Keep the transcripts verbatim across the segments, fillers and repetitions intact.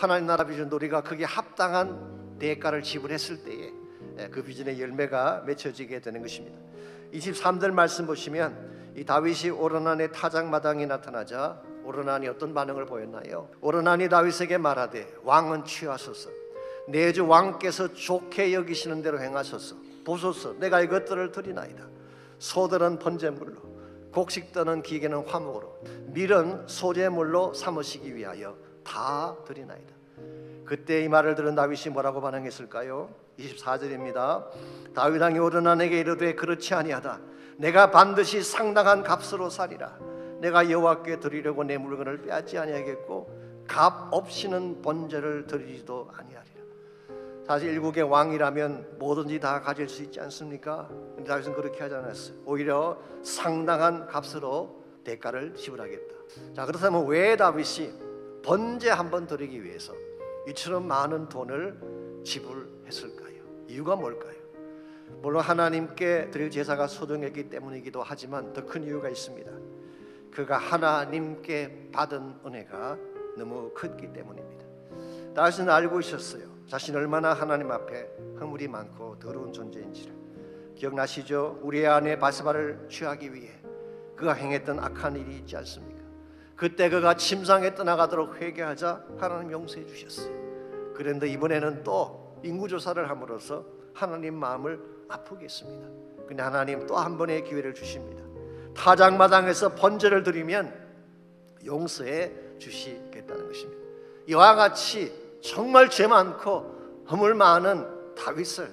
하나님 나라 비전도 우리가 거기에 합당한 대가를 지불했을 때에 그 비전의 열매가 맺혀지게 되는 것입니다. 이십삼 절 말씀 보시면 이 다윗이 오르난의 타작마당에 나타나자 오르난이 어떤 반응을 보였나요? 오르난이 다윗에게 말하되 왕은 취하소서, 내 주 왕께서 좋게 여기시는 대로 행하소서. 보소서, 내가 이것들을 드리나이다. 소들은 번제물로, 곡식들은 기계는 화목으로, 밀은 소제물로 삼으시기 위하여 다 드리나이다. 그때 이 말을 들은 다윗이 뭐라고 반응했을까요? 이십사 절입니다. 다윗 왕이 오르난에게 이르되 그렇지 아니하다. 내가 반드시 상당한 값으로 사리라. 내가 여호와께 드리려고 내 물건을 빼앗지 아니하겠고 값 없이는 번제를 드리지도 아니하리라. 사실 일국의 왕이라면 뭐든지 다 가질 수 있지 않습니까? 근데 다윗은 그렇게 하지 않았어요. 오히려 상당한 값으로 대가를 지불하겠다. 자, 그렇다면 왜 다윗이 번제 한번 드리기 위해서 이처럼 많은 돈을 지불했을까요? 이유가 뭘까요? 물론 하나님께 드릴 제사가 소중했기 때문이기도 하지만 더 큰 이유가 있습니다. 그가 하나님께 받은 은혜가 너무 컸기 때문입니다. 다윗은 알고 있었어요. 자신이 얼마나 하나님 앞에 허물이 많고 더러운 존재인지를. 기억나시죠? 우리의 아내 바세바를 취하기 위해 그가 행했던 악한 일이 있지 않습니까? 그때 그가 침상에 떠나가도록 회개하자 하나님 용서해 주셨어요. 그런데 이번에는 또 인구조사를 함으로써 하나님 마음을 아프게 했습니다. 근데 하나님 또 한 번의 기회를 주십니다. 타작마당에서 번제를 드리면 용서해 주시겠다는 것입니다. 이와 같이 정말 죄 많고 허물 많은 다윗을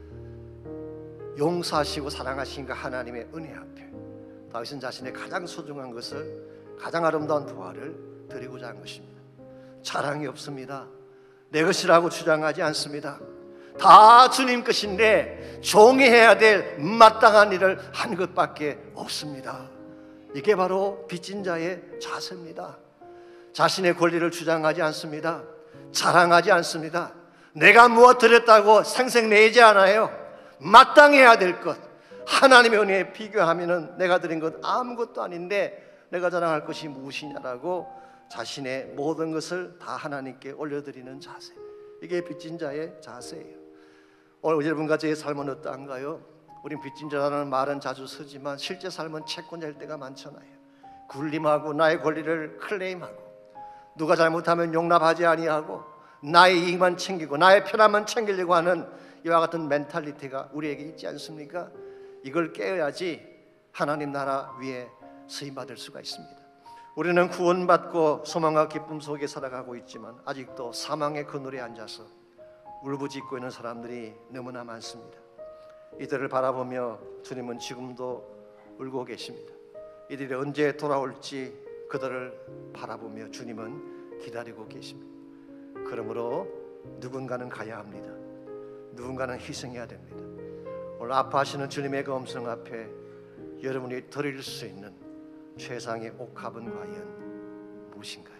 용서하시고 사랑하신 그 하나님의 은혜 앞에 다윗은 자신의 가장 소중한 것을, 가장 아름다운 부활을 드리고자 한 것입니다. 자랑이 없습니다. 내 것이라고 주장하지 않습니다. 다 주님 것인데 종이 해야 될 마땅한 일을 한 것밖에 없습니다. 이게 바로 빚진 자의 자세입니다. 자신의 권리를 주장하지 않습니다. 자랑하지 않습니다. 내가 무엇 드렸다고 생색내지 않아요. 마땅히 해야 될 것, 하나님의 은혜에 비교하면 내가 드린 것 아무것도 아닌데 내가 자랑할 것이 무엇이냐라고 자신의 모든 것을 다 하나님께 올려드리는 자세, 이게 빚진 자의 자세예요. 오늘 여러분과 저의 삶은 어떠한가요? 우린 빚진 자라는 말은 자주 쓰지만 실제 삶은 채권자일 때가 많잖아요. 굴림하고 나의 권리를 클레임하고 누가 잘못하면 용납하지 아니하고 나의 이익만 챙기고 나의 편함만 챙기려고 하는 이와 같은 멘탈리티가 우리에게 있지 않습니까? 이걸 깨어야지 하나님 나라 위에 쓰임받을 수가 있습니다. 우리는 구원받고 소망과 기쁨 속에 살아가고 있지만 아직도 사망의 그늘에 앉아서 울부짖고 있는 사람들이 너무나 많습니다. 이들을 바라보며 주님은 지금도 울고 계십니다. 이들이 언제 돌아올지 그들을 바라보며 주님은 기다리고 계십니다. 그러므로 누군가는 가야 합니다. 누군가는 희생해야 됩니다. 오늘 아파하시는 주님의 그 음성 앞에 여러분이 드릴 수 있는 최상의 옥합은 과연 무엇인가?